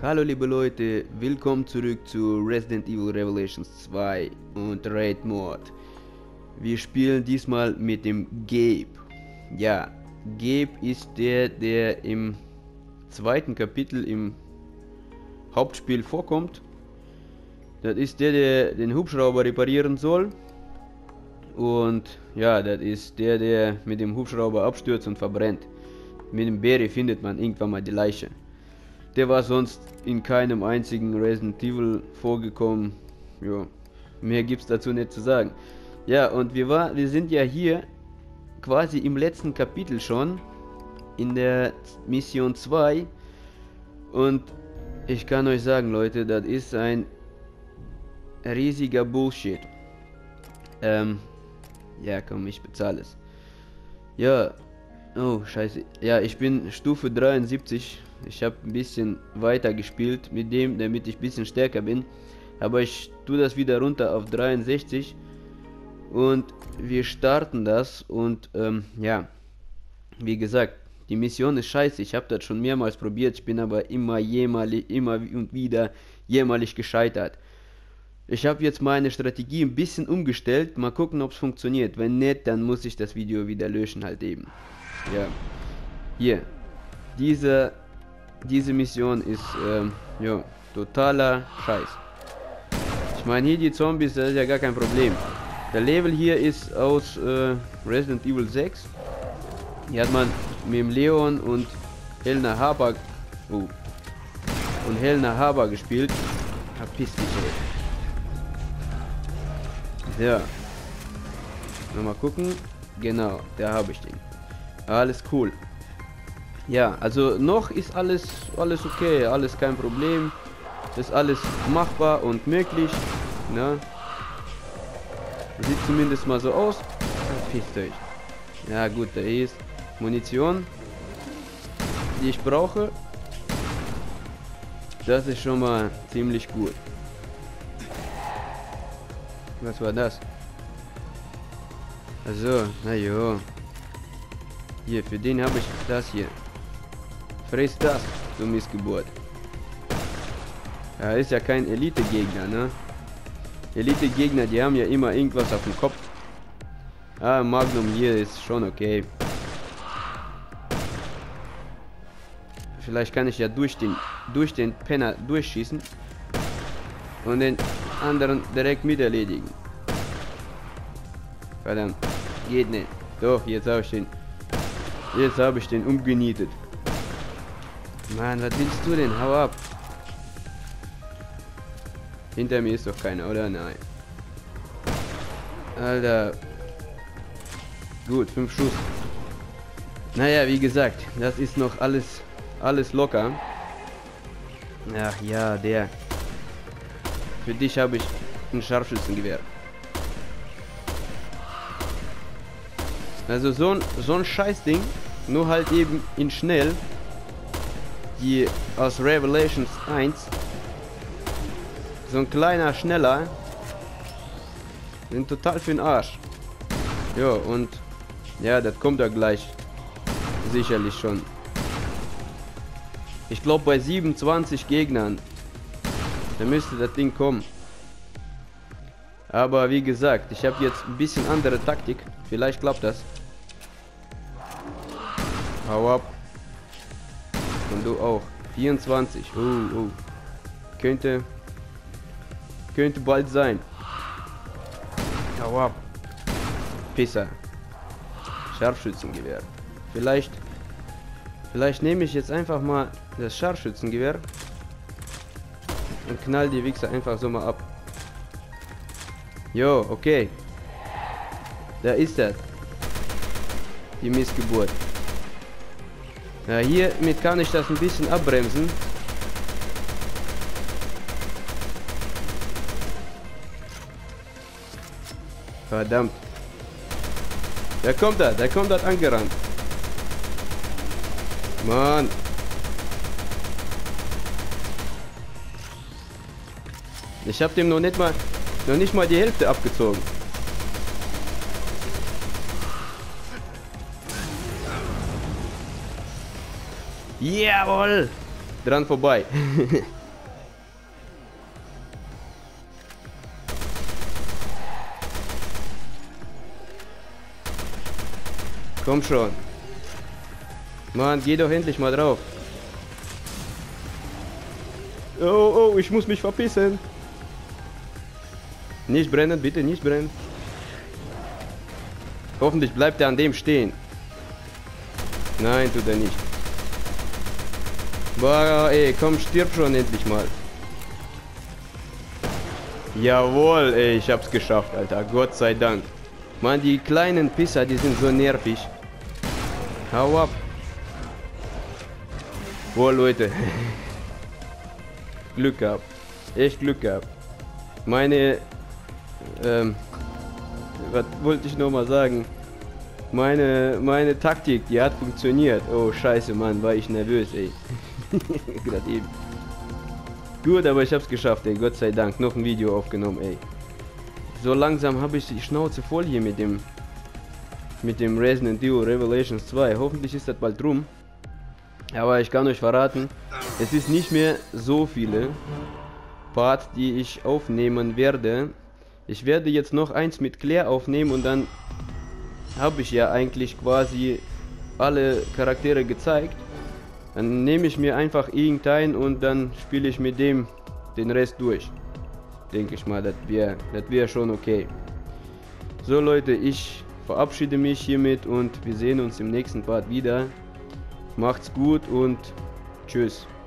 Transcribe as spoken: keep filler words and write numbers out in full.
Hallo liebe Leute, willkommen zurück zu Resident Evil Revelations zwei und Raid Mode. Wir spielen diesmal mit dem Gabe. Ja, Gabe ist der, der im zweiten Kapitel im Hauptspiel vorkommt. Das ist der, der den Hubschrauber reparieren soll. Und ja, das ist der, der mit dem Hubschrauber abstürzt und verbrennt. Mit dem Barry findet man irgendwann mal die Leiche. Der war sonst in keinem einzigen Resident Evil vorgekommen. Ja, mehr gibt's dazu nicht zu sagen. Ja, und wir war, wir sind ja hier quasi im letzten Kapitel schon in der Mission zwei. Und ich kann euch sagen, Leute, das ist ein riesiger Bullshit. Ähm, ja, komm, ich bezahle es. Ja, oh, scheiße. Ja, ich bin Stufe dreiundsiebzig. Ich habe ein bisschen weiter gespielt mit dem, damit ich ein bisschen stärker bin. Aber ich tue das wieder runter auf dreiundsechzig. Und wir starten das. Und ähm, ja, wie gesagt, die Mission ist scheiße. Ich habe das schon mehrmals probiert. Ich bin aber immer, jemalig, immer und wieder jämmerlich gescheitert. Ich habe jetzt meine Strategie ein bisschen umgestellt. Mal gucken, ob es funktioniert. Wenn nicht, dann muss ich das Video wieder löschen halt eben. Ja, hier. Diese, diese Mission ist, ähm, ja, totaler Scheiß. Ich meine, hier die Zombies, das ist ja gar kein Problem. Der Level hier ist aus äh, Resident Evil sechs. Hier hat man mit dem Leon und Helena Harper oh, und Helena Harper gespielt. Verpiss dich, ey. Ja. Nochmal gucken. Genau, da habe ich den. Alles cool. Ja, also noch ist alles alles okay, alles kein Problem. Ist alles machbar und möglich. Ne? Sieht zumindest mal so aus. Verpisst euch. Ja gut, da ist Munition, die ich brauche. Das ist schon mal ziemlich gut. Was war das? Also, na jo. Hier, für den habe ich das hier. Friss das, du Missgeburt. Ja, ist ja kein Elite-Gegner, ne? Elite-Gegner, die haben ja immer irgendwas auf dem Kopf. Ah, Magnum hier ist schon okay. Vielleicht kann ich ja durch den, durch den Penner durchschießen. Und den anderen direkt mit erledigen. Verdammt, geht nicht. Doch, jetzt habe ich den. Jetzt habe ich den umgenietet. Mann, was willst du denn? Hau ab. Hinter mir ist doch keiner, oder? Nein. Alter. Gut, fünf Schuss. Naja, wie gesagt, das ist noch alles, alles locker. Ach ja, der. Für dich habe ich ein Scharfschützengewehr. Also so ein, so ein Scheißding, nur halt eben in schnell, die aus Revelations eins, so ein kleiner, schneller, sind total für den Arsch. Ja, und ja, das kommt ja gleich, sicherlich schon. Ich glaube bei siebenundzwanzig Gegnern, da müsste das Ding kommen. Aber wie gesagt, ich habe jetzt ein bisschen andere Taktik, vielleicht klappt das. Hau ab. Und du auch. vierundzwanzig. Oh, oh. Könnte. Könnte bald sein. Hau ab. Pisser. Scharfschützengewehr. Vielleicht. Vielleicht nehme ich jetzt einfach mal das Scharfschützengewehr. Und knall die Wichser einfach so mal ab. Jo, okay. Da ist er. Die Missgeburt. Ja, hiermit kann ich das ein bisschen abbremsen. Verdammt. Da kommt er, da kommt er angerannt. Mann. Ich habe dem noch nicht mal, noch nicht mal die Hälfte abgezogen. Jawohl! dran vorbei. Komm schon. Mann, geh doch endlich mal drauf. Oh, oh, ich muss mich verpissen. Nicht brennen, bitte, nicht brennen. Hoffentlich bleibt er an dem stehen. Nein, tut er nicht. Boah, ey, komm, stirb schon endlich mal. Jawohl, ey, ich hab's geschafft, Alter. Gott sei Dank. Mann, die kleinen Pisser, die sind so nervig. Hau ab. Boah, Leute. Glück gehabt. Echt Glück gehabt. Meine, ähm, was wollte ich noch mal sagen? Meine, meine Taktik, die hat funktioniert. Oh, scheiße, Mann, war ich nervös, ey. Gerade eben. Gut, aber ich hab's geschafft, ey. Gott sei Dank. Noch ein Video aufgenommen, ey. So langsam habe ich die Schnauze voll hier mit dem mit dem Resident Evil Revelations zwei. Hoffentlich ist das bald rum. Aber ich kann euch verraten, es ist nicht mehr so viele Parts, die ich aufnehmen werde. Ich werde jetzt noch eins mit Claire aufnehmen und dann habe ich ja eigentlich quasi alle Charaktere gezeigt. Dann nehme ich mir einfach irgendeinen und dann spiele ich mit dem den Rest durch. Denke ich mal, das wäre das wär schon okay. So Leute, ich verabschiede mich hiermit und wir sehen uns im nächsten Part wieder. Macht's gut und tschüss.